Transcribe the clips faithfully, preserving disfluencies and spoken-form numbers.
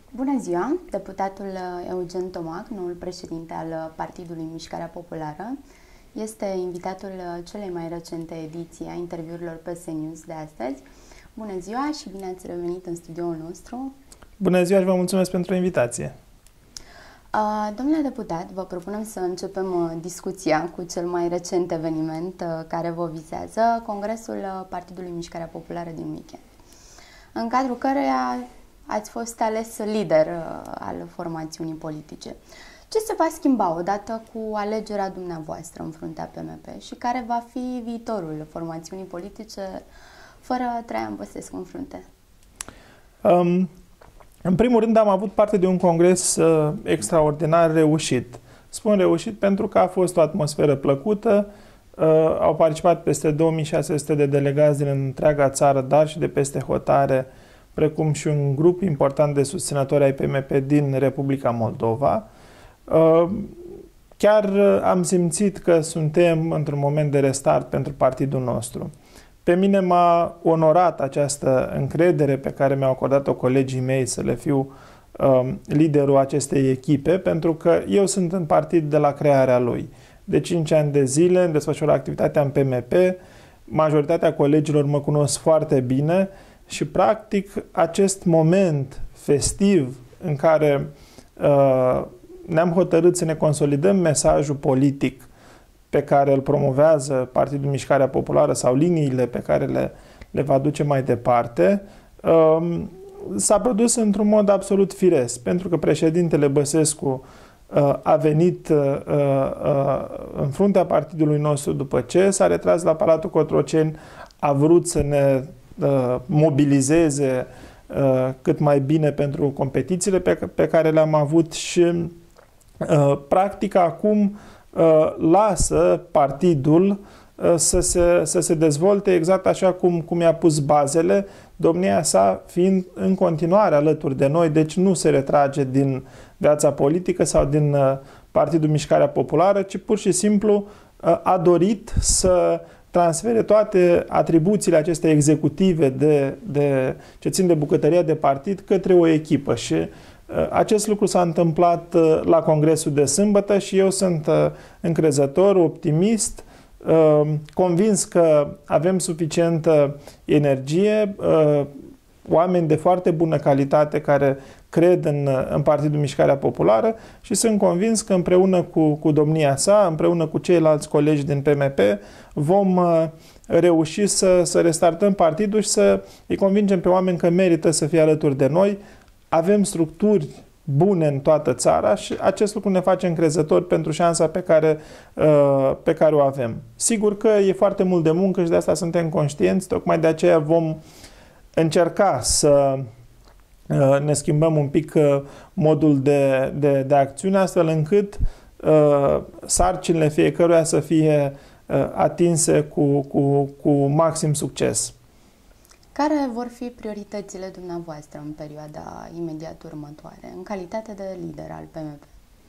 Bună ziua! Deputatul Eugen Tomac, noul președinte al Partidului Mișcarea Populară, este invitatul celei mai recente ediții a interviurilor P S News de astăzi. Bună ziua și bine ați revenit în studioul nostru! Bună ziua și vă mulțumesc pentru invitație! Domnule deputat, vă propunem să începem discuția cu cel mai recent eveniment care vă vizează, Congresul Partidului Mișcarea Populară din weekend, în cadrul căreia ați fost ales lider al formațiunii politice. Ce se va schimba odată cu alegerea dumneavoastră în fruntea P M P și care va fi viitorul formațiunii politice fără Traian Băsescu în frunte? Um, în primul rând am avut parte de un congres uh, extraordinar reușit. Spun reușit pentru că a fost o atmosferă plăcută, uh, au participat peste două mii șase sute de delegați din întreaga țară, dar și de peste hotare, precum și un grup important de susținători ai P M P din Republica Moldova. Chiar am simțit că suntem într-un moment de restart pentru partidul nostru. Pe mine m-a onorat această încredere pe care mi-au acordat-o colegii mei să le fiu liderul acestei echipe, pentru că eu sunt în partid de la crearea lui. De cinci ani de zile îmi desfășor activitatea în P M P, majoritatea colegilor mă cunosc foarte bine și, practic, acest moment festiv în care uh, ne-am hotărât să ne consolidăm mesajul politic pe care îl promovează Partidul Mișcarea Populară sau liniile pe care le, le va duce mai departe, uh, s-a produs într-un mod absolut firesc, pentru că președintele Băsescu uh, a venit uh, uh, în fruntea partidului nostru după ce s-a retras la Palatul Cotroceni, a vrut să ne mobilizeze uh, cât mai bine pentru competițiile pe, pe care le-am avut și uh, practic acum uh, lasă partidul uh, să, se, să se dezvolte exact așa cum, cum i-a pus bazele, domnia sa fiind în continuare alături de noi, deci nu se retrage din viața politică sau din uh, Partidul Mișcarea Populară, ci pur și simplu uh, a dorit să transfere toate atribuțiile acestea executive de, de, ce țin de bucătăria de partid către o echipă și uh, acest lucru s-a întâmplat uh, la congresul de sâmbătă și eu sunt uh, încrezător, optimist, uh, convins că avem suficientă energie, uh, oameni de foarte bună calitate care cred în, în Partidul Mișcarea Populară și sunt convins că împreună cu, cu domnia sa, împreună cu ceilalți colegi din P M P, vom uh, reuși să, să restartăm partidul și să îi convingem pe oameni că merită să fie alături de noi. Avem structuri bune în toată țara și acest lucru ne face încrezători pentru șansa pe care, uh, pe care o avem. Sigur că e foarte mult de muncă și de asta suntem conștienți, tocmai de aceea vom încerca să ne schimbăm un pic modul de, de, de acțiune, astfel încât uh, sarcinile fiecăruia să fie uh, atinse cu, cu, cu maxim succes. Care vor fi prioritățile dumneavoastră în perioada imediat următoare, în calitate de lider al P M P?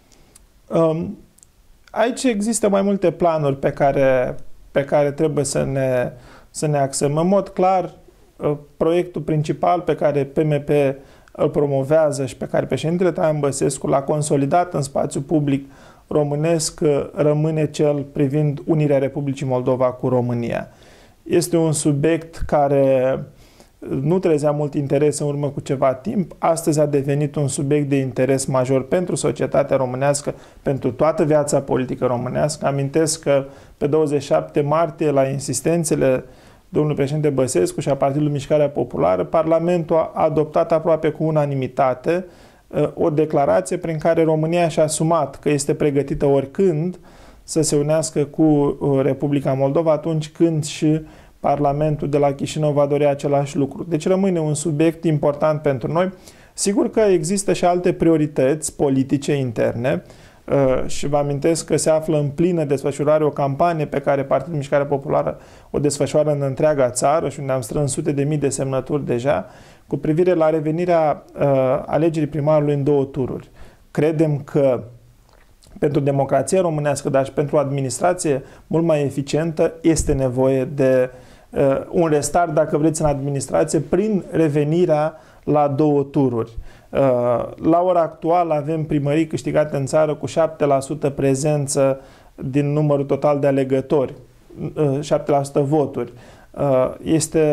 Um, aici există mai multe planuri pe care, pe care trebuie să ne, să ne axăm. În mod clar, proiectul principal pe care P M P îl promovează și pe care președintele Traian Băsescu l-a consolidat în spațiul public românesc rămâne cel privind unirea Republicii Moldova cu România. Este un subiect care nu trezea mult interes în urmă cu ceva timp. Astăzi a devenit un subiect de interes major pentru societatea românească, pentru toată viața politică românească. Amintesc că pe douăzeci și șapte martie, la insistențele domnul președinte Băsescu și a Partidului Mișcarea Populară, Parlamentul a adoptat aproape cu unanimitate o declarație prin care România și-a asumat că este pregătită oricând să se unească cu Republica Moldova atunci când și Parlamentul de la Chișinău va dori același lucru. Deci rămâne un subiect important pentru noi. Sigur că există și alte priorități politice interne și vă amintesc că se află în plină desfășurare o campanie pe care Partidul Mișcarea Populară o desfășoară în întreaga țară și unde am strâns sute de mii de semnături deja cu privire la revenirea uh, alegerii primarului în două tururi. Credem că pentru democrația românească, dar și pentru o administrație mult mai eficientă, este nevoie de uh, un restart, dacă vreți, în administrație, prin revenirea la două tururi. La ora actuală avem primării câștigate în țară cu șapte la sută prezență din numărul total de alegători, șapte la sută voturi. Este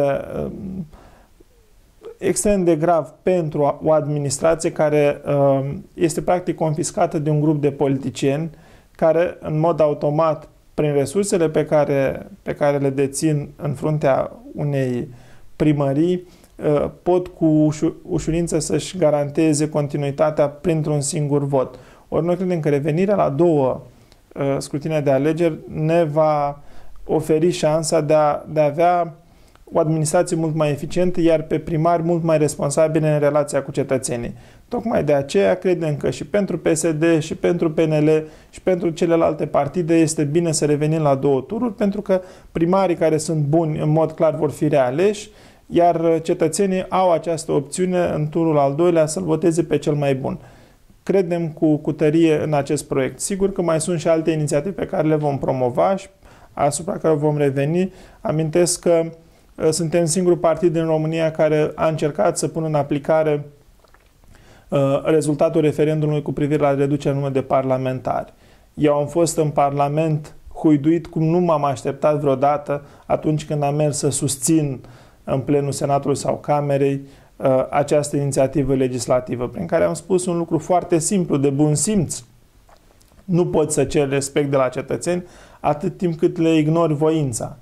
extrem de grav pentru o administrație care este practic confiscată de un grup de politicieni care în mod automat, prin resursele pe care, pe care le dețin în fruntea unei primării, pot cu ușu, ușurință să-și garanteze continuitatea printr-un singur vot. Ori noi credem că revenirea la două uh, scrutine de alegeri ne va oferi șansa de a, de a avea o administrație mult mai eficientă, iar pe primari mult mai responsabile în relația cu cetățenii. Tocmai de aceea credem că și pentru P S D, și pentru P N L, și pentru celelalte partide este bine să revenim la două tururi, pentru că primarii care sunt buni în mod clar vor fi realeși, iar cetățenii au această opțiune în turul al doilea să-l voteze pe cel mai bun. Credem cu, cu tărie în acest proiect. Sigur că mai sunt și alte inițiative pe care le vom promova și asupra care vom reveni. Amintesc că uh, suntem singurul partid din România care a încercat să pună în aplicare uh, rezultatul referendumului cu privire la reducerea numărului de parlamentari. Eu am fost în Parlament huiduit cum nu m-am așteptat vreodată atunci când am mers să susțin în plenul Senatului sau Camerei această inițiativă legislativă, prin care am spus un lucru foarte simplu, de bun simț. Nu poți să ceri respect de la cetățeni atât timp cât le ignori voința.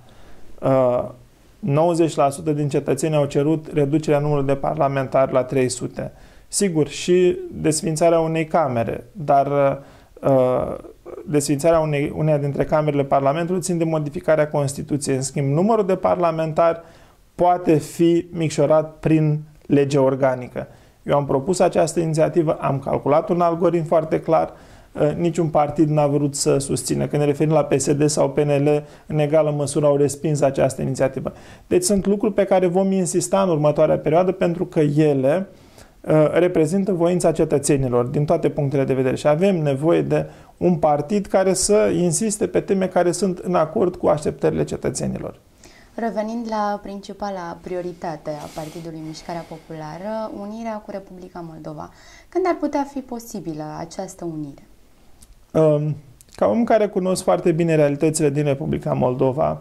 nouăzeci la sută din cetățeni au cerut reducerea numărului de parlamentari la trei sute. Sigur, și desființarea unei camere, dar desființarea unei, uneia dintre camerele Parlamentului țin de modificarea Constituției. În schimb, numărul de parlamentari poate fi micșorat prin lege organică. Eu am propus această inițiativă, am calculat un algoritm foarte clar, niciun partid n-a vrut să susțină. Când ne referim la P S D sau P N L, în egală măsură au respins această inițiativă. Deci sunt lucruri pe care vom insista în următoarea perioadă pentru că ele reprezintă voința cetățenilor din toate punctele de vedere și avem nevoie de un partid care să insiste pe teme care sunt în acord cu așteptările cetățenilor. Revenind la principala prioritate a Partidului Mișcarea Populară, unirea cu Republica Moldova. Când ar putea fi posibilă această unire? Ca om care cunosc foarte bine realitățile din Republica Moldova,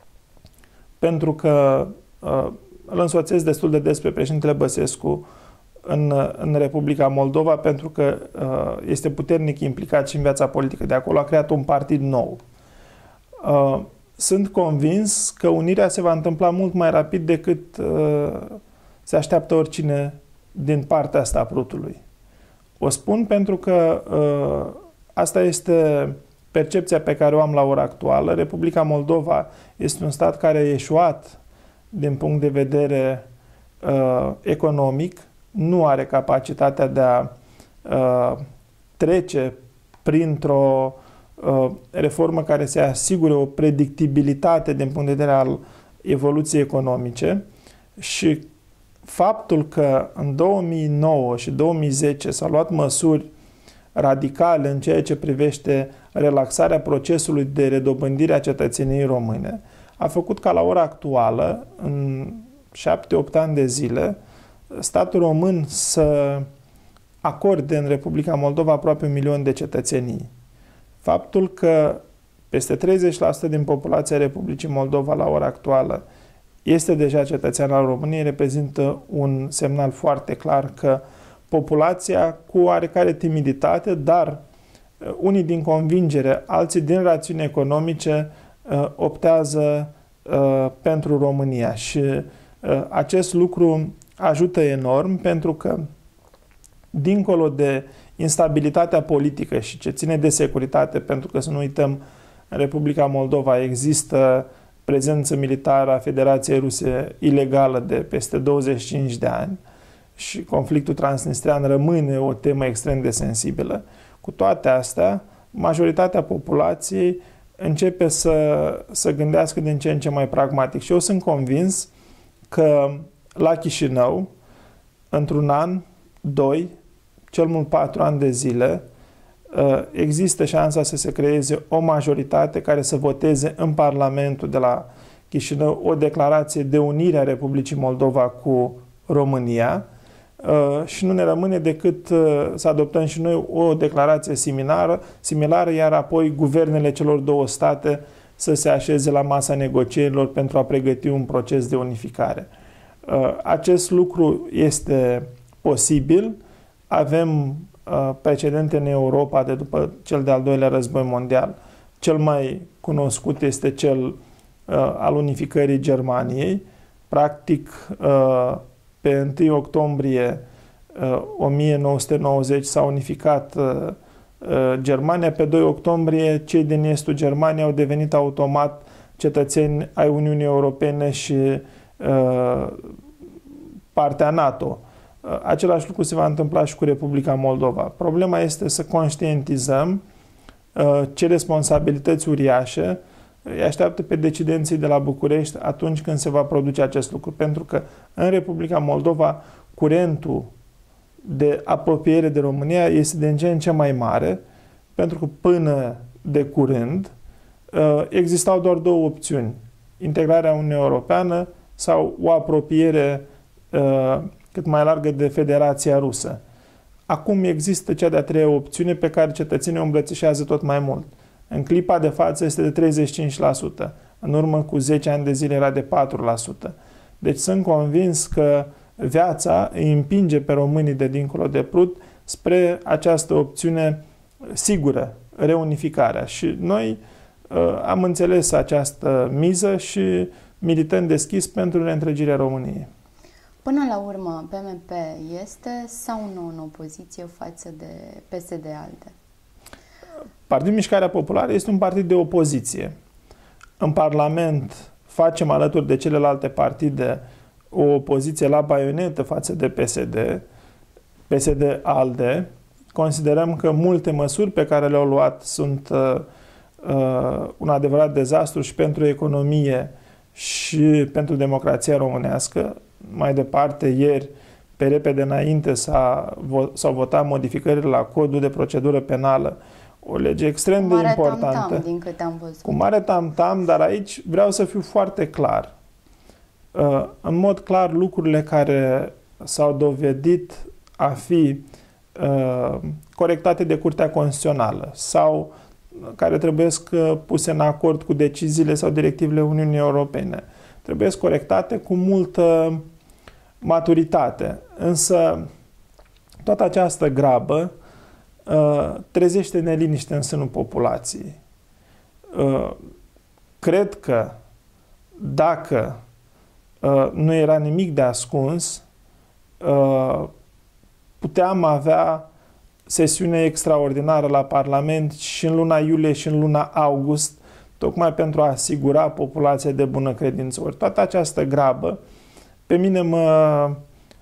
pentru că îl însoțesc destul de des pe președintele Băsescu în, în Republica Moldova, pentru că este puternic implicat și în viața politică de acolo, a creat un partid nou. Sunt convins că unirea se va întâmpla mult mai rapid decât uh, se așteaptă oricine din partea asta a Prutului. O spun pentru că uh, asta este percepția pe care o am la ora actuală. Republica Moldova este un stat care a eșuat din punct de vedere uh, economic, nu are capacitatea de a uh, trece printr-o reformă care să asigure o predictibilitate din punct de vedere al evoluției economice și faptul că în două mii nouă și două mii zece s-au luat măsuri radicale în ceea ce privește relaxarea procesului de redobândire a cetățeniei române a făcut ca la ora actuală, în șapte opt ani de zile, statul român să acorde în Republica Moldova aproape un milion de cetățenii. Faptul că peste treizeci la sută din populația Republicii Moldova la ora actuală este deja cetățean al României reprezintă un semnal foarte clar că populația cu oarecare timiditate, dar unii din convingere, alții din rațiuni economice optează pentru România și acest lucru ajută enorm pentru că dincolo de instabilitatea politică și ce ține de securitate, pentru că să nu uităm, în Republica Moldova există prezență militară a Federației Ruse ilegală de peste douăzeci și cinci de ani și conflictul transnistrean rămâne o temă extrem de sensibilă. Cu toate astea, majoritatea populației începe să, să gândească din ce în ce mai pragmatic și eu sunt convins că la Chișinău, într-un an, doi, cel mult patru ani de zile, există șansa să se creeze o majoritate care să voteze în Parlamentul de la Chișinău o declarație de unire a Republicii Moldova cu România și nu ne rămâne decât să adoptăm și noi o declarație similară, similară, iar apoi guvernele celor două state să se așeze la masa negocierilor pentru a pregăti un proces de unificare. Acest lucru este posibil. Avem precedente în Europa de după cel de-al doilea război mondial. Cel mai cunoscut este cel al unificării Germaniei. Practic, pe întâi octombrie o mie nouă sute nouăzeci s-a unificat Germania, pe doi octombrie cei din estul Germaniei au devenit automat cetățeni ai Uniunii Europene și partea NATO. Același lucru se va întâmpla și cu Republica Moldova. Problema este să conștientizăm ce responsabilități uriașe îi așteaptă pe decidenții de la București atunci când se va produce acest lucru. Pentru că în Republica Moldova curentul de apropiere de România este din ce în ce mai mare, pentru că până de curând existau doar două opțiuni: integrarea Uniunii Europeană sau o apropiere cât mai largă de Federația Rusă. Acum există cea de-a treia opțiune pe care cetățenii o îmbrățișează tot mai mult. În clipa de față este de treizeci și cinci la sută. În urmă cu zece ani de zile era de patru la sută. Deci sunt convins că viața îi împinge pe românii de dincolo de Prut spre această opțiune sigură, reunificarea. Și noi uh, am înțeles această miză și milităm deschis pentru reîntregirea României. Până la urmă, P M P este sau nu în opoziție față de P S D-ALDE? Partidul Mișcarea Populară este un partid de opoziție. În Parlament facem alături de celelalte partide o opoziție la baionetă față de P S D, P S D-ALDE. Considerăm că multe măsuri pe care le-au luat sunt uh, uh, un adevărat dezastru și pentru economie și pentru democrația românească. Mai departe, ieri, pe repede înainte, s-au votat modificările la Codul de Procedură Penală, o lege extrem de importantă. Tam-tam, din câte am văzut. Cu mare tam-tam, dar aici vreau să fiu foarte clar. În mod clar, lucrurile care s-au dovedit a fi corectate de Curtea Constituțională sau care trebuie puse în acord cu deciziile sau directivele Uniunii Europene, trebuie corectate cu multă maturitate. Însă toată această grabă uh, trezește neliniște în sânul populației. Uh, cred că dacă uh, nu era nimic de ascuns, uh, puteam avea sesiune extraordinară la Parlament și în luna iulie și în luna august, tocmai pentru a asigura populația de bună credință. Ori toată această grabă pe mine mă,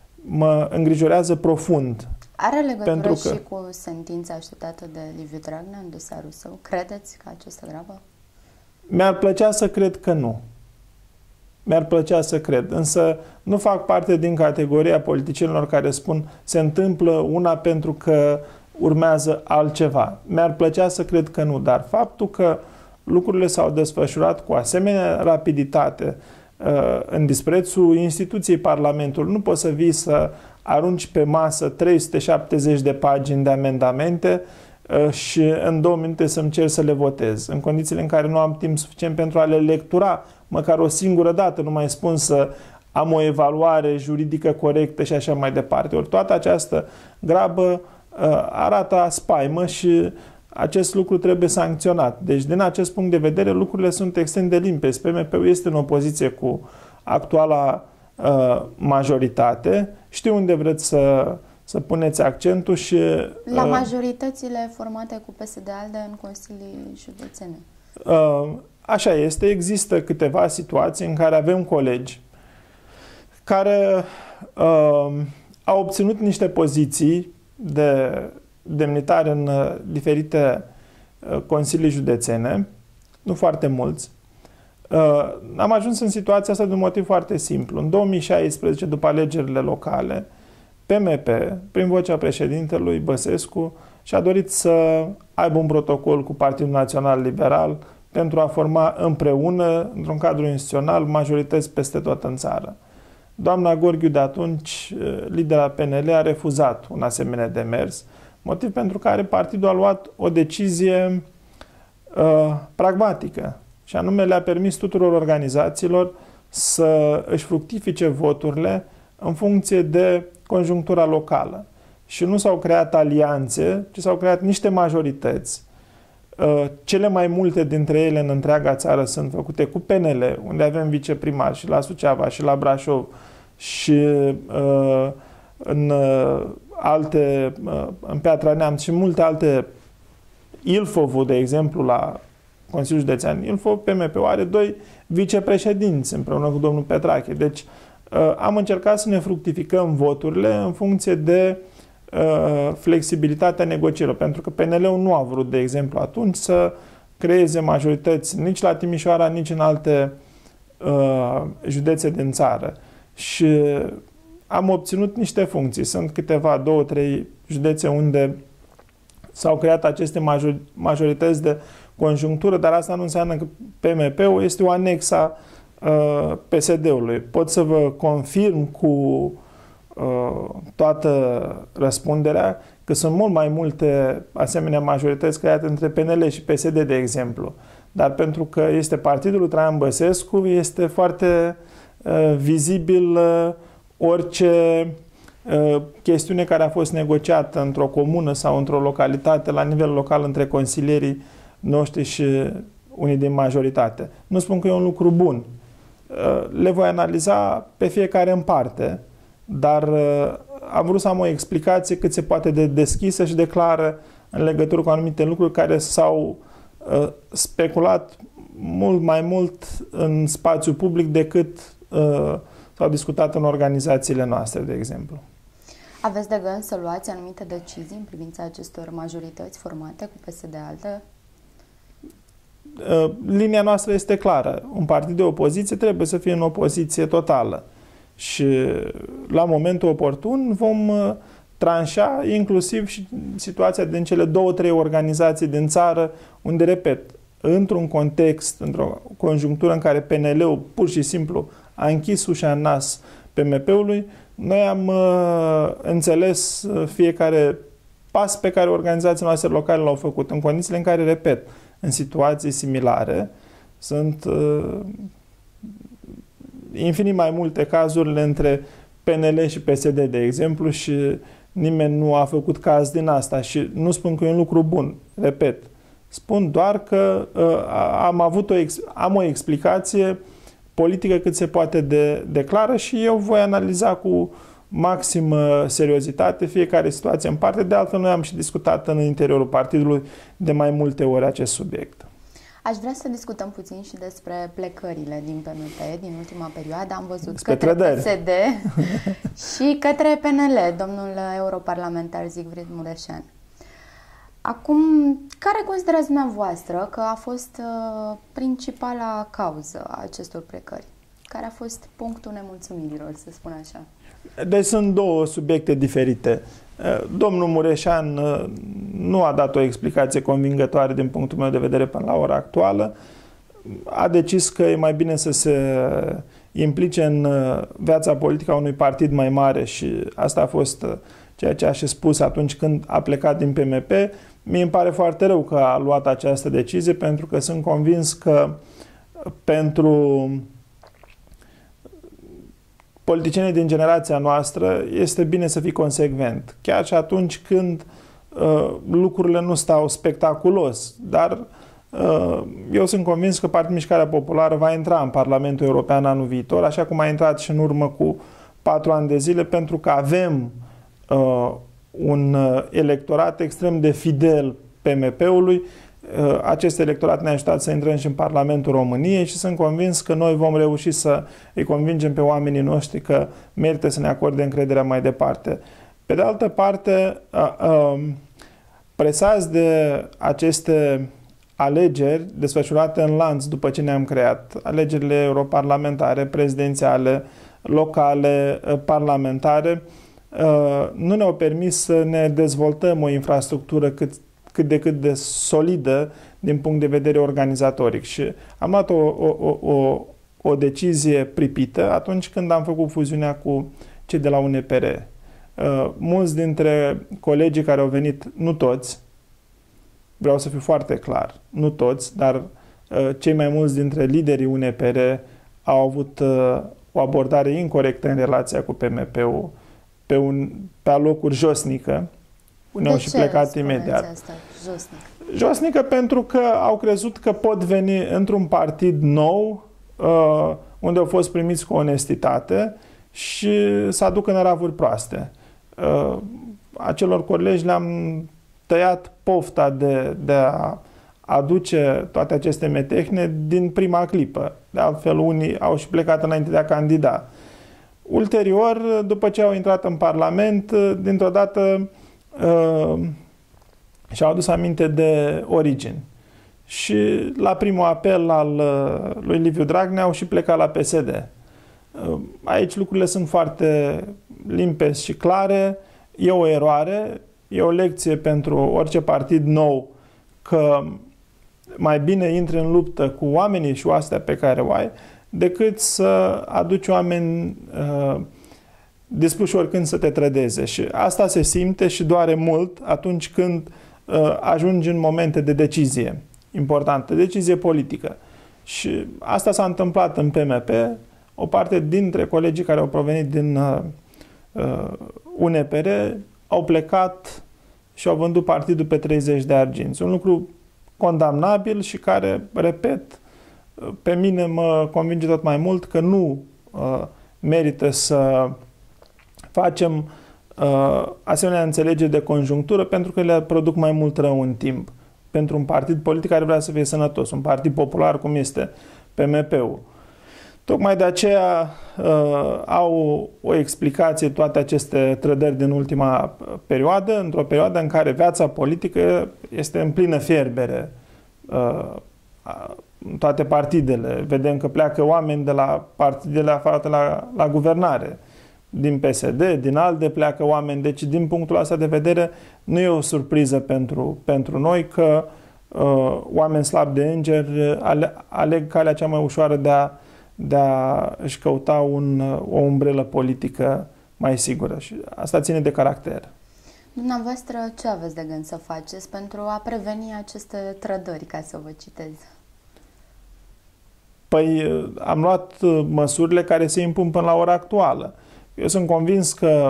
mă îngrijorează profund. Are legătură pentru că... și cu sentința așteptată de Liviu Dragnea în dosarul său? Credeți că această grabă? Mi-ar plăcea să cred că nu. Mi-ar plăcea să cred, însă nu fac parte din categoria politicienilor care spun se întâmplă una pentru că urmează altceva. Mi-ar plăcea să cred că nu, dar faptul că lucrurile s-au desfășurat cu asemenea rapiditate în disprețul instituției Parlamentului. Nu poți să vii să arunci pe masă trei sute șaptezeci de pagini de amendamente și în două minute să-mi cer să le votez, în condițiile în care nu am timp suficient pentru a le lectura măcar o singură dată, nu mai spun să am o evaluare juridică corectă și așa mai departe. Ori toată această grabă arată spaimă și acest lucru trebuie sancționat. Deci, din acest punct de vedere, lucrurile sunt extrem de limpezi. P M P-ul este în opoziție cu actuala uh, majoritate. Știu unde vreți să, să puneți accentul și... Uh, La majoritățile formate cu P S D-ALDE în consilii județene. Uh, așa este. Există câteva situații în care avem colegi care uh, au obținut niște poziții de demnitari în diferite consilii județene, nu foarte mulți. Am ajuns în situația asta de un motiv foarte simplu. În două mii șaisprezece, după alegerile locale, P M P, prin vocea președintelui Băsescu, și-a dorit să aibă un protocol cu Partidul Național Liberal pentru a forma împreună, într-un cadru instituțional, majorități peste tot în țară. Doamna Gorghiu de atunci, lidera P N L, a refuzat un asemenea demers, motiv pentru care partidul a luat o decizie uh, pragmatică și anume le-a permis tuturor organizațiilor să își fructifice voturile în funcție de conjunctura locală. Și nu s-au creat alianțe, ci s-au creat niște majorități. Cele mai multe dintre ele în întreaga țară sunt făcute cu P N L, unde avem viceprimar și la Suceava și la Brașov și în alte, în Piatra Neamț și multe alte, Ilfovul, de exemplu, la Consiliul Județean Ilfov, P M P-ul are doi vicepreședinți împreună cu domnul Petrache. Deci am încercat să ne fructificăm voturile în funcție de flexibilitatea negocierilor, pentru că P N L-ul nu a vrut, de exemplu, atunci să creeze majorități nici la Timișoara, nici în alte uh, județe din țară. Și am obținut niște funcții. Sunt câteva, două, trei județe unde s-au creat aceste major majorități de conjunctură, dar asta nu înseamnă că P M P-ul este o anexă uh, P S D-ului. Pot să vă confirm cu toată răspunderea că sunt mult mai multe asemenea majorități create între P N L și P S D, de exemplu. Dar pentru că este partidul lui Traian Băsescu, este foarte uh, vizibil uh, orice uh, chestiune care a fost negociată într-o comună sau într-o localitate la nivel local între consilierii noștri și unii din majoritate. Nu spun că e un lucru bun. Uh, le voi analiza pe fiecare în parte, dar uh, am vrut să am o explicație cât se poate de deschisă și de clară în legătură cu anumite lucruri care s-au uh, speculat mult mai mult în spațiu public decât uh, s-au discutat în organizațiile noastre, de exemplu. Aveți de gând să luați anumite decizii în privința acestor majorități formate cu P S D-ALTE? Uh, linia noastră este clară. Un partid de opoziție trebuie să fie în opoziție totală. Și la momentul oportun vom tranșa inclusiv și situația din cele două, trei organizații din țară unde, repet, într-un context, într-o conjunctură în care P N L-ul pur și simplu a închis ușa în nas P M P-ului, noi am uh, înțeles fiecare pas pe care organizațiile noastre locale l-au făcut, în condițiile în care, repet, în situații similare sunt uh, infinit mai multe cazurile între P N L și P S D, de exemplu, și nimeni nu a făcut caz din asta. Și nu spun că e un lucru bun, repet. Spun doar că uh, am avut o ex am o explicație politică cât se poate de, de clară și eu voi analiza cu maximă seriozitate fiecare situație în parte. De altfel, noi am și discutat în interiorul partidului de mai multe ori acest subiect. Aș vrea să discutăm puțin și despre plecările din P M P din ultima perioadă. Am văzut despre către trădări. P S D și către P N L, domnul europarlamentar Zygfried Mureșan. Acum, care considerați dumneavoastră că a fost uh, principala cauză a acestor plecări? Care a fost punctul nemulțumirilor, să spun așa? Deci sunt două subiecte diferite. Domnul Mureșan nu a dat o explicație convingătoare din punctul meu de vedere până la ora actuală. A decis că e mai bine să se implice în viața politică a unui partid mai mare și asta a fost ceea ce a și spus atunci când a plecat din P M P. Mie îmi pare foarte rău că a luat această decizie, pentru că sunt convins că pentru politicienii din generația noastră este bine să fii consecvent, chiar și atunci când uh, lucrurile nu stau spectaculos. Dar uh, eu sunt convins că Partidul Mișcarea Populară va intra în Parlamentul European anul viitor, așa cum a intrat și în urmă cu patru ani de zile, pentru că avem uh, un electorat extrem de fidel P M P-ului. Acest electorat ne-a ajutat să intrăm și în Parlamentul României și sunt convins că noi vom reuși să îi convingem pe oamenii noștri că merită să ne acorde încrederea mai departe. Pe de altă parte, presați de aceste alegeri desfășurate în lanț după ce ne-am creat, alegerile europarlamentare, prezidențiale, locale, parlamentare, nu ne-au permis să ne dezvoltăm o infrastructură cât cât de cât de solidă din punct de vedere organizatoric. Și am luat o, o, o, o decizie pripită atunci când am făcut fuziunea cu cei de la U N P R. Uh, mulți dintre colegii care au venit, nu toți, vreau să fiu foarte clar, nu toți, dar uh, cei mai mulți dintre liderii U N P R au avut uh, o abordare incorectă în relația cu P M P-ul, pe, un, pe alocuri josnică. Ne-au și plecat imediat. Asta? Josnic. Josnică pentru că au crezut că pot veni într-un partid nou, uh, unde au fost primiți cu onestitate și să aducă năravuri proaste. Uh, acelor colegi le-am tăiat pofta de, de a aduce toate aceste metehne din prima clipă. De altfel, unii au și plecat înainte de a candida. Ulterior, după ce au intrat în Parlament, dintr-o dată uh, și-au adus aminte de origini. Și la primul apel al uh, lui Liviu Dragnea au și plecat la P S D. Uh, aici lucrurile sunt foarte limpezi și clare. E o eroare, e o lecție pentru orice partid nou că mai bine intri în luptă cu oamenii și oastea pe care o ai, decât să aduci oameni uh, dispuși oricând să te trădeze. Și asta se simte și doare mult atunci când uh, ajungi în momente de decizie importantă, decizie politică. Și asta s-a întâmplat în P M P. O parte dintre colegii care au provenit din uh, uh, U N P R au plecat și au vândut partidul pe treizeci de arginți. Un lucru condamnabil și care, repet, pe mine mă convinge tot mai mult că nu uh, merită să facem uh, asemenea înțelegeri de conjunctură pentru că le produc mai mult rău în timp. Pentru un partid politic care vrea să fie sănătos, un partid popular cum este P M P-ul. Tocmai de aceea uh, au o explicație toate aceste trădări din ultima perioadă, într-o perioadă în care viața politică este în plină fierbere. Uh, în toate partidele. Vedem că pleacă oameni de la partidele aflate la, la guvernare. Din P S D, din ALDE pleacă oameni. Deci, din punctul ăsta de vedere, nu e o surpriză pentru, pentru noi că uh, oameni slabi de îngeri ale, aleg calea cea mai ușoară de a, de a își căuta un, o umbrelă politică mai sigură. Și asta ține de caracter. Dumneavoastră, ce aveți de gând să faceți pentru a preveni aceste trădări, ca să vă citez? Păi am luat măsurile care se impun până la ora actuală. Eu sunt convins că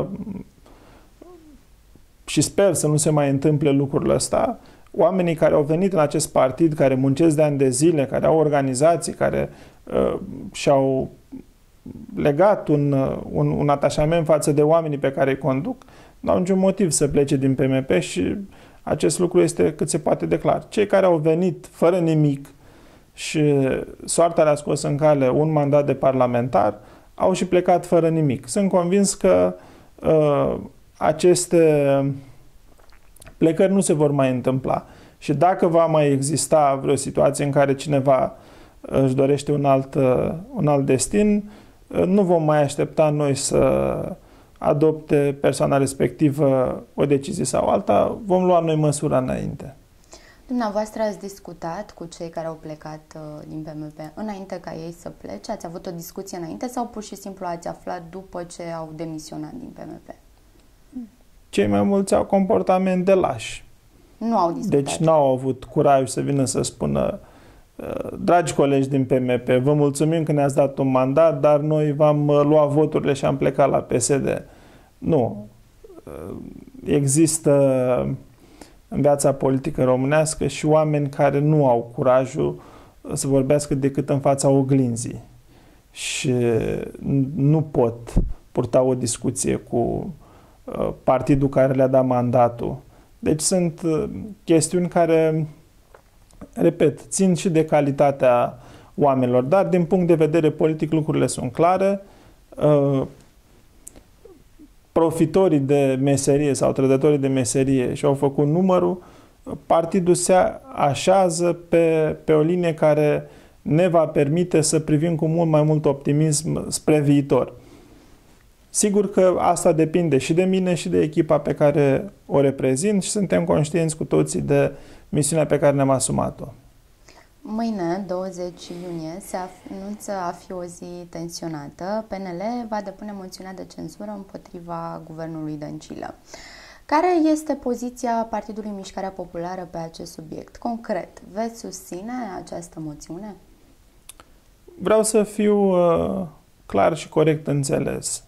și sper să nu se mai întâmple lucrurile astea. Oamenii care au venit în acest partid, care muncesc de ani de zile, care au organizații, care uh, și-au legat un, un, un atașament față de oamenii pe care îi conduc, nu au niciun motiv să plece din P M P și acest lucru este cât se poate de clar. Cei care au venit fără nimic și soarta le-a scos în cale un mandat de parlamentar, au și plecat fără nimic. Sunt convins că uh, aceste plecări nu se vor mai întâmpla. Și dacă va mai exista vreo situație în care cineva își dorește un alt, uh, un alt destin, uh, nu vom mai aștepta noi să adopte persoana respectivă o decizie sau alta, vom lua noi măsura înainte. Dumneavoastră ați discutat cu cei care au plecat uh, din P M P înainte ca ei să plece? Ați avut o discuție înainte sau pur și simplu ați aflat după ce au demisionat din P M P? Cei mai mulți au comportament de lași. Nu au discutat. Deci n-au avut curaj să vină să spună: dragi colegi din P M P, vă mulțumim că ne-ați dat un mandat, dar noi v-am luat voturile și am plecat la P S D. Nu. Există în viața politică românească și oameni care nu au curajul să vorbească decât în fața oglinzii și nu pot purta o discuție cu partidul care le-a dat mandatul. Deci sunt chestiuni care, repet, țin și de calitatea oamenilor, dar din punct de vedere politic lucrurile sunt clare. Profitorii de meserie sau trădătorii de meserie și-au făcut numărul, partidul se așează pe, pe o linie care ne va permite să privim cu mult mai mult optimism spre viitor. Sigur că asta depinde și de mine și de echipa pe care o reprezint și suntem conștienți cu toții de misiunea pe care ne-am asumat-o. Mâine, douăzeci iunie, se anunță a fi o zi tensionată. P N L va depune moțiunea de cenzură împotriva guvernului Dăncilă. Care este poziția Partidului Mișcarea Populară pe acest subiect? Concret, veți susține această moțiune? Vreau să fiu uh, clar și corect înțeles.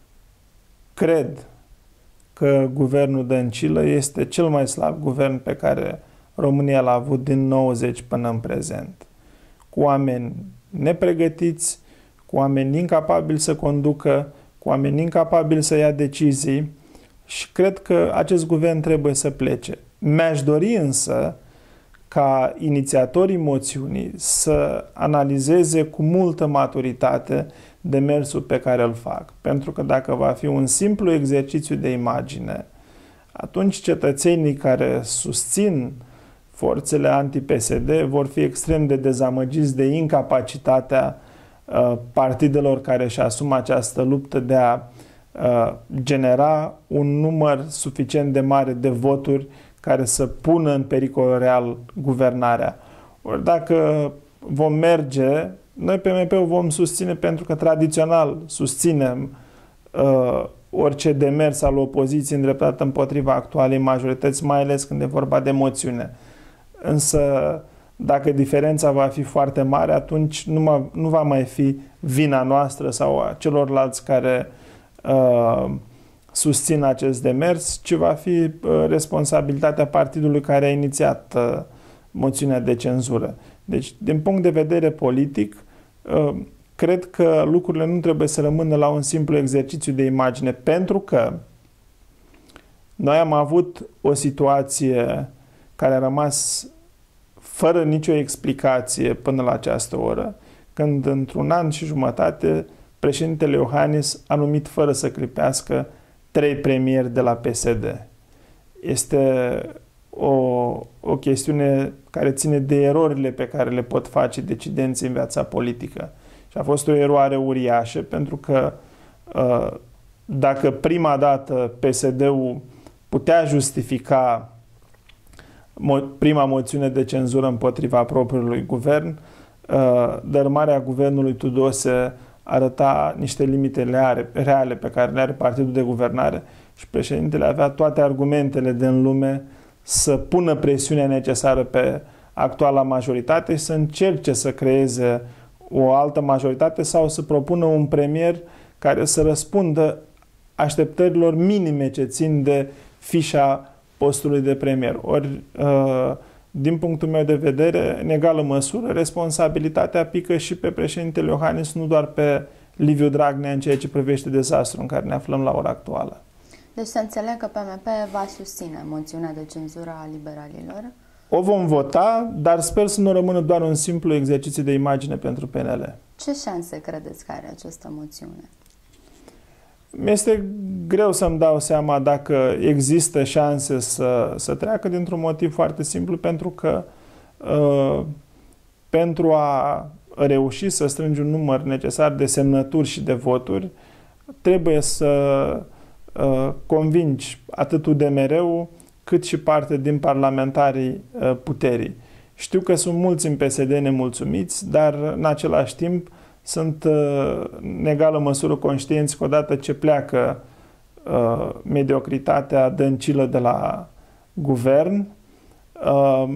Cred că guvernul Dăncilă este cel mai slab guvern pe care România l-a avut din nouăzeci până în prezent. Cu oameni nepregătiți, cu oameni incapabili să conducă, cu oameni incapabili să ia decizii și cred că acest guvern trebuie să plece. Mi-aș dori însă ca inițiatorii moțiunii să analizeze cu multă maturitate demersul pe care îl fac. Pentru că dacă va fi un simplu exercițiu de imagine, atunci cetățenii care susțin forțele anti-P S D vor fi extrem de dezamăgiți de incapacitatea uh, partidelor care își asumă această luptă de a uh, genera un număr suficient de mare de voturi care să pună în pericol real guvernarea. Ori dacă vom merge, noi P M P-ul vom susține pentru că tradițional susținem uh, orice demers al opoziției îndreptat împotriva actualei majorități, mai ales când e vorba de moțiune. Însă, dacă diferența va fi foarte mare, atunci nu, ma, nu va mai fi vina noastră sau a celorlalți care uh, susțin acest demers, ci va fi uh, responsabilitatea partidului care a inițiat uh, moțiunea de cenzură. Deci, din punct de vedere politic, uh, cred că lucrurile nu trebuie să rămână la un simplu exercițiu de imagine, pentru că noi am avut o situație care a rămas fără nicio explicație până la această oră, când într-un an și jumătate președintele Iohannis a numit fără să clipească trei premieri de la P S D. Este o, o chestiune care ține de erorile pe care le pot face decidenții în viața politică. Și a fost o eroare uriașă, pentru că dacă prima dată P S D-ul putea justifica prima moțiune de cenzură împotriva propriului guvern, dărâmarea guvernului Tudose arăta niște limite reale pe care le are partidul de guvernare și președintele avea toate argumentele din lume să pună presiunea necesară pe actuala majoritate și să încerce să creeze o altă majoritate sau să propună un premier care să răspundă așteptărilor minime ce țin de fișa postului de premier. Ori, din punctul meu de vedere, în egală măsură, responsabilitatea pică și pe președintele Iohannis, nu doar pe Liviu Dragnea în ceea ce privește dezastrul în care ne aflăm la ora actuală. Deci să înțeleg că P M P va susține moțiunea de cenzură a liberalilor? O vom vota, dar sper să nu rămână doar un simplu exercițiu de imagine pentru P N L. Ce șanse credeți că are această moțiune? Mi-este greu să-mi dau seama dacă există șanse să, să treacă dintr-un motiv foarte simplu, pentru că uh, pentru a reuși să strângi un număr necesar de semnături și de voturi, trebuie să uh, convingi atât U D M R-ul cât și parte din parlamentarii uh, puterii. Știu că sunt mulți în P S D nemulțumiți, dar în același timp sunt în egală măsură conștienți că odată ce pleacă uh, mediocritatea dăncilă de la guvern, uh,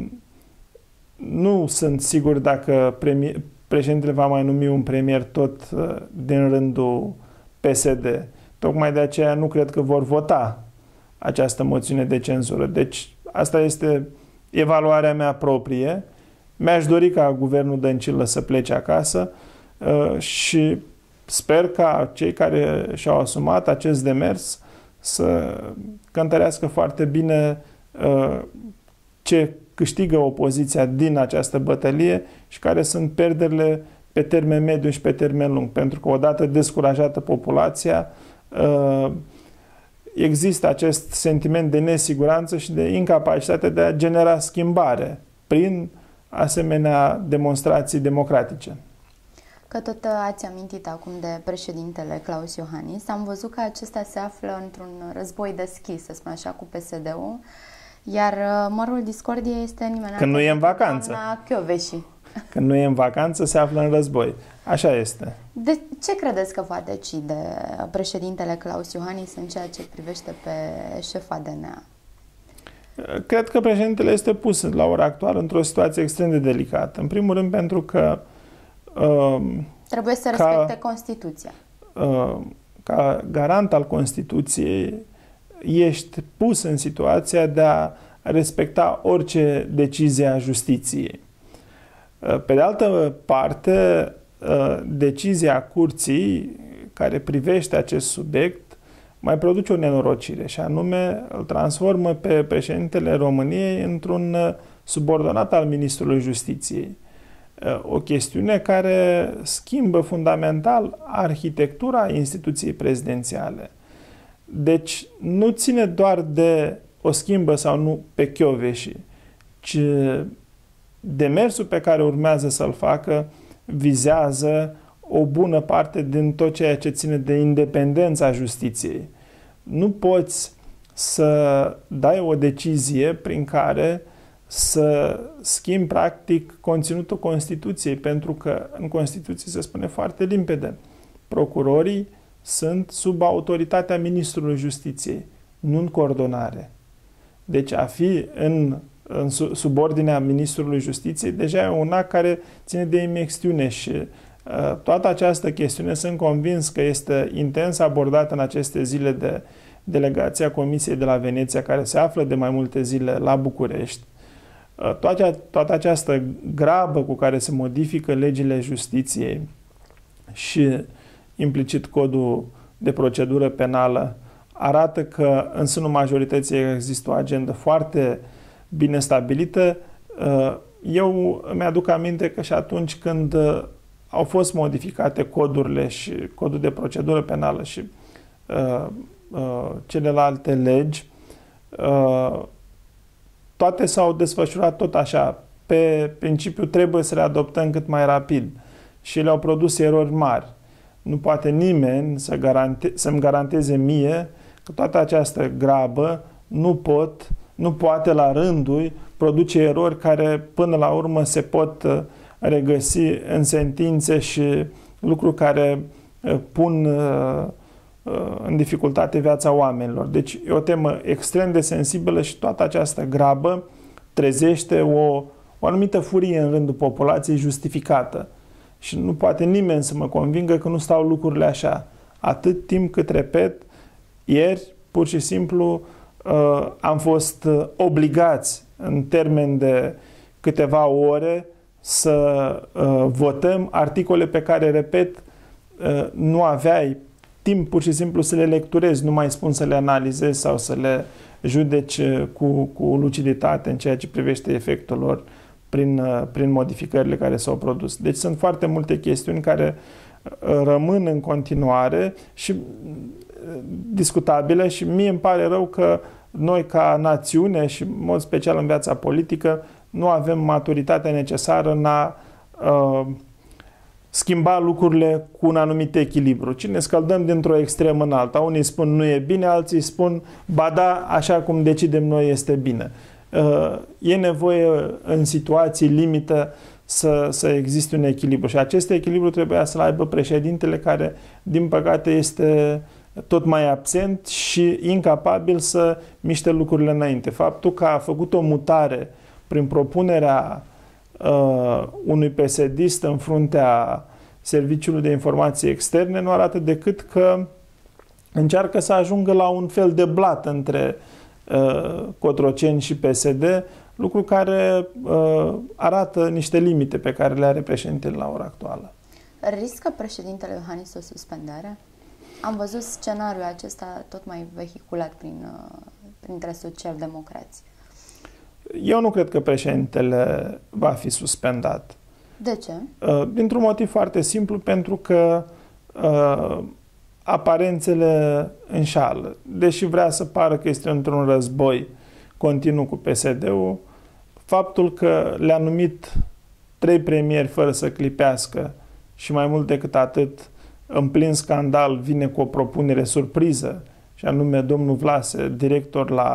nu sunt sigur dacă premier, președintele va mai numi un premier tot uh, din rândul P S D. Tocmai de aceea nu cred că vor vota această moțiune de cenzură. Deci asta este evaluarea mea proprie. Mi-aș dori ca guvernul Dăncilă să plece acasă, Uh, și sper ca cei care și-au asumat acest demers să cântărească foarte bine uh, ce câștigă opoziția din această bătălie și care sunt pierderile pe termen mediu și pe termen lung. Pentru că odată descurajată populația, uh, există acest sentiment de nesiguranță și de incapacitate de a genera schimbare prin asemenea demonstrații democratice. Că tot ați amintit acum de președintele Claus Iohannis, am văzut că acesta se află într-un război deschis, să spun așa, cu P S D-ul, iar mărul discordiei este nimeni că nu e în vacanță. Doamna Kövesi. Când nu e în vacanță, se află în război. Așa este. De ce credeți că va decide președintele Klaus Iohannis în ceea ce privește pe șefa D N A? Cred că președintele este pus la ora actuală într-o situație extrem de delicată. În primul rând pentru că uh, trebuie să respecte ca, Constituția. Uh, ca garant al Constituției ești pus în situația de a respecta orice decizie a justiției. Uh, pe de altă parte, uh, decizia curții care privește acest subiect mai produce o nenorocire și anume îl transformă pe președintele României într-un subordonat al Ministrului Justiției. O chestiune care schimbă fundamental arhitectura instituției prezidențiale. Deci nu ține doar de o schimbă sau nu pe chioveși, ci demersul pe care urmează să-l facă vizează o bună parte din tot ceea ce ține de independența justiției. Nu poți să dai o decizie prin care să schimbi practic conținutul Constituției, pentru că în Constituție se spune foarte limpede: procurorii sunt sub autoritatea Ministrului Justiției, nu în coordonare. Deci a fi în, în subordinea Ministrului Justiției deja e un act care ține de imixtiune și toată această chestiune sunt convins că este intens abordată în aceste zile de delegația Comisiei de la Veneția, care se află de mai multe zile la București. Toată, toată această grabă cu care se modifică legile justiției și implicit codul de procedură penală arată că în sânul majorității există o agendă foarte bine stabilită. Eu îmi aduc aminte că și atunci când au fost modificate codurile și codul de procedură penală și uh, uh, celelalte legi, uh, toate s-au desfășurat tot așa. Pe principiu trebuie să le adoptăm cât mai rapid și le-au produs erori mari. Nu poate nimeni să garante, să-mi garanteze mie că toată această grabă nu pot, nu poate la rândul produce erori care până la urmă se pot uh, regăsi în sentințe și lucruri care pun în dificultate viața oamenilor. Deci e o temă extrem de sensibilă și toată această grabă trezește o, o anumită furie în rândul populației justificată. Și nu poate nimeni să mă convingă că nu stau lucrurile așa. Atât timp cât, repet, ieri, pur și simplu, am fost obligați în termen de câteva ore să uh, votăm articole pe care, repet, uh, nu aveai timp pur și simplu să le lecturezi, nu mai spun să le analizezi sau să le judeci cu, cu luciditate în ceea ce privește efectul lor prin, uh, prin modificările care s-au produs. Deci sunt foarte multe chestiuni care uh, rămân în continuare și uh, discutabile și mie îmi pare rău că noi ca națiune și în mod special în viața politică nu avem maturitatea necesară în a uh, schimba lucrurile cu un anumit echilibru. Ci ne scăldăm dintr-o extremă în alta. Unii spun nu e bine, alții spun ba da, așa cum decidem noi este bine. Uh, e nevoie în situații limită să, să existe un echilibru și acest echilibru trebuia să-l aibă președintele, care din păcate este tot mai absent și incapabil să miște lucrurile înainte. Faptul că a făcut o mutare prin propunerea uh, unui P S D-ist în fruntea Serviciului de Informații Externe nu arată decât că încearcă să ajungă la un fel de blat între uh, Cotroceni și P S D, lucru care uh, arată niște limite pe care le are președintele la ora actuală. Riscă președintele Iohannis o suspendare? Am văzut scenariul acesta tot mai vehiculat prin, uh, printre social-democrați. Eu nu cred că președintele va fi suspendat. De ce? Dintr-un motiv foarte simplu, pentru că uh, aparențele înșală. Deși vrea să pară că este într-un război continuu cu P S D-ul, faptul că le-a numit trei premieri fără să clipească și mai mult decât atât, în plin scandal, vine cu o propunere surpriză, și anume domnul Vlase, director la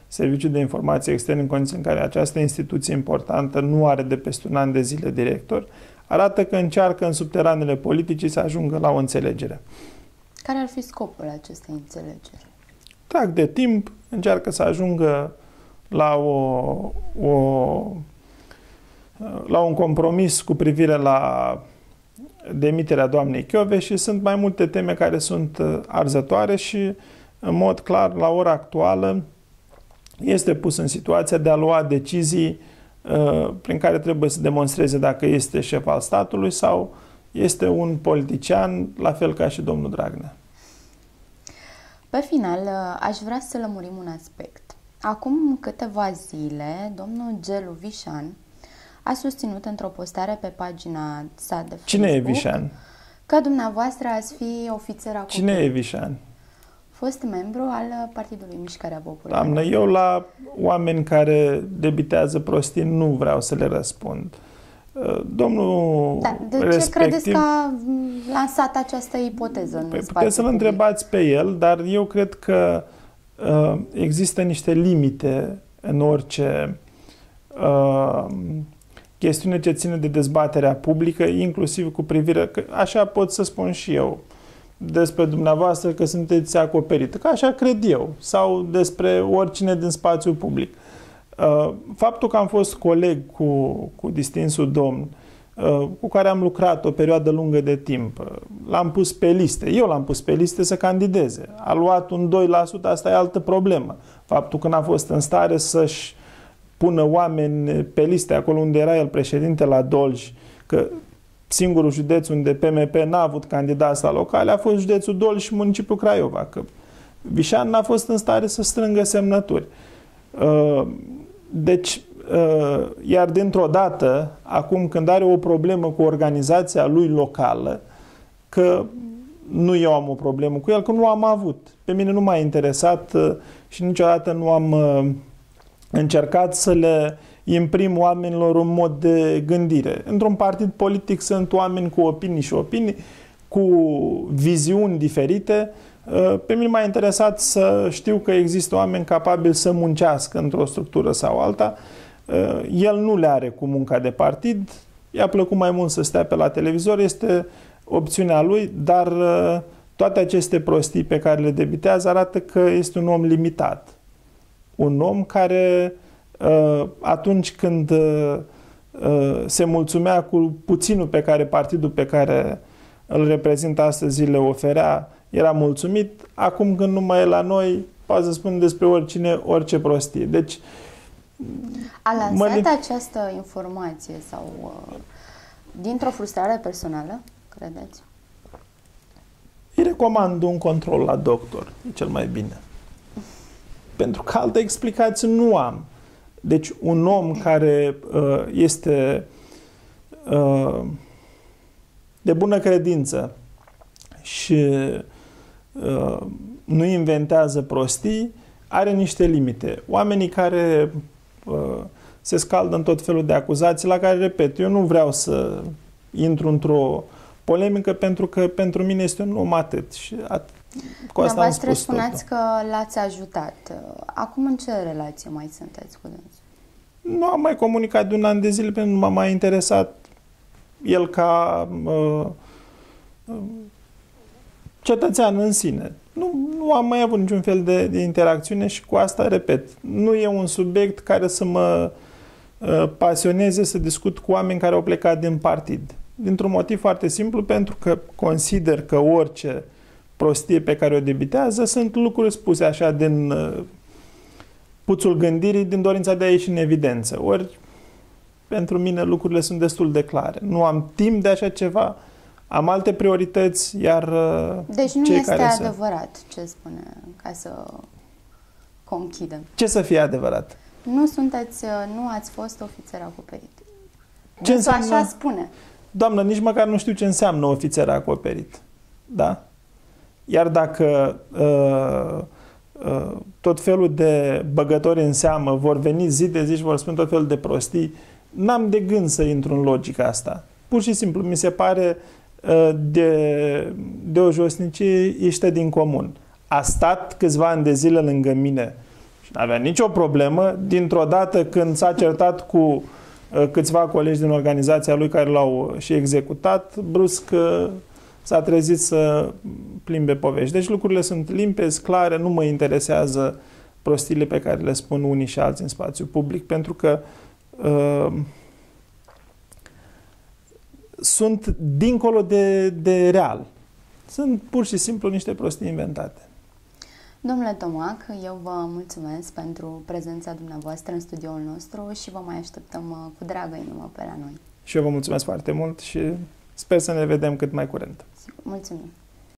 Serviciul de Informații Externe în condiții în care această instituție importantă nu are de peste un an de zile director, arată că încearcă în subteranele politicii să ajungă la o înțelegere. Care ar fi scopul acestei înțelegeri? Trag de timp, încearcă să ajungă la, o, o, la un compromis cu privire la demiterea doamnei Chiove și sunt mai multe teme care sunt arzătoare și, în mod clar, la ora actuală, este pus în situația de a lua decizii uh, prin care trebuie să demonstreze dacă este șef al statului sau este un politician, la fel ca și domnul Dragnea. Pe final, aș vrea să lămurim un aspect. Acum câteva zile, domnul Gelu Vișan a susținut într-o postare pe pagina sa de Facebook Cine e Vișan? Că dumneavoastră ați fi ofițer acolo. Cine e Vișan? Fost membru al Partidului Mișcarea Populară. Doamnă, eu la oameni care debitează prostii nu vreau să le răspund. Domnul da, de respectiv, ce credeți că a lansat această ipoteză? Păi puteți să-l întrebați pe el, dar eu cred că uh, există niște limite în orice uh, chestiune ce ține de dezbaterea publică, inclusiv cu privire, că așa pot să spun și eu, despre dumneavoastră că sunteți acoperit, că așa cred eu, sau despre oricine din spațiul public. Faptul că am fost coleg cu, cu distinsul domn, cu care am lucrat o perioadă lungă de timp, l-am pus pe liste, eu l-am pus pe liste să candideze. A luat un doi la sută, asta e altă problemă. Faptul că n-a fost în stare să-și pună oameni pe liste, acolo unde era el președinte la Dolj, că singurul județ unde P M P n-a avut candidați la locale a fost județul Dolj și municipiul Craiova, că Vișan n-a fost în stare să strângă semnături. Deci, iar dintr-o dată, acum când are o problemă cu organizația lui locală, că nu eu am o problemă cu el, că nu am avut. Pe mine nu m-a interesat și niciodată nu am încercat să le imprim oamenilor un mod de gândire. Într-un partid politic sunt oameni cu opinii și opinii, cu viziuni diferite. Pe mine m-a interesat să știu că există oameni capabili să muncească într-o structură sau alta. El nu le are cu munca de partid, i-a plăcut mai mult să stea pe la televizor, este opțiunea lui, dar toate aceste prostii pe care le debitează arată că este un om limitat. Un om care atunci când se mulțumea cu puținul pe care partidul pe care îl reprezintă astăzi le oferea, era mulțumit, acum când nu mai e la noi, poate să spun despre oricine, orice prostie. Deci, a lansat mă... această informație sau uh, dintr-o frustrare personală, credeți? Îi recomand un control la doctor, e cel mai bine. Pentru că altă explicație nu am. Deci un om care uh, este uh, de bună credință și uh, nu inventează prostii, are niște limite. Oamenii care uh, se scaldă în tot felul de acuzații, la care, repet, eu nu vreau să intru într-o polemică, pentru că pentru mine este un om atât. Și at- cu asta am spus spuneați totul. Că l-ați ajutat. Acum în ce relație mai sunteți cu dânsul? Nu am mai comunicat de un an de zile, pentru că nu m-a mai interesat el ca uh, uh, cetățean în sine. Nu, nu am mai avut niciun fel de, de interacțiune și cu asta, repet, nu e un subiect care să mă uh, pasioneze să discut cu oameni care au plecat din partid. Dintr-un motiv foarte simplu, pentru că consider că orice prostie pe care o debitează sunt lucruri spuse așa din uh, puțul gândirii, din dorința de a ieși în evidență. Ori, pentru mine, lucrurile sunt destul de clare. Nu am timp de așa ceva, am alte priorități, iar deci nu cei este care adevărat se... ce spune, ca să conchidem. Ce să fie adevărat? Nu sunteți, nu ați fost ofițer acoperit. Ce înseamnă? Așa spune. Doamnă, nici măcar nu știu ce înseamnă ofițer acoperit. Da? Iar dacă uh, uh, tot felul de băgători în seamă vor veni zi de zi și vor spune tot felul de prostii, n-am de gând să intru în logica asta. Pur și simplu, mi se pare uh, de, de o josnicie ieșită din comun. A stat câțiva ani de zile lângă mine și nu avea nicio problemă, dintr-o dată când s-a certat cu uh, câțiva colegi din organizația lui care l-au și executat, brusc uh, s-a trezit să plimbe povești. Deci lucrurile sunt limpezi, clare, nu mă interesează prostiile pe care le spun unii și alții în spațiu public, pentru că uh, sunt dincolo de, de real. Sunt pur și simplu niște prostii inventate. Domnule Tomac, eu vă mulțumesc pentru prezența dumneavoastră în studioul nostru și vă mai așteptăm cu dragă inimă pe la noi. Și eu vă mulțumesc foarte mult și sper să ne vedem cât mai curând. Mulțumim!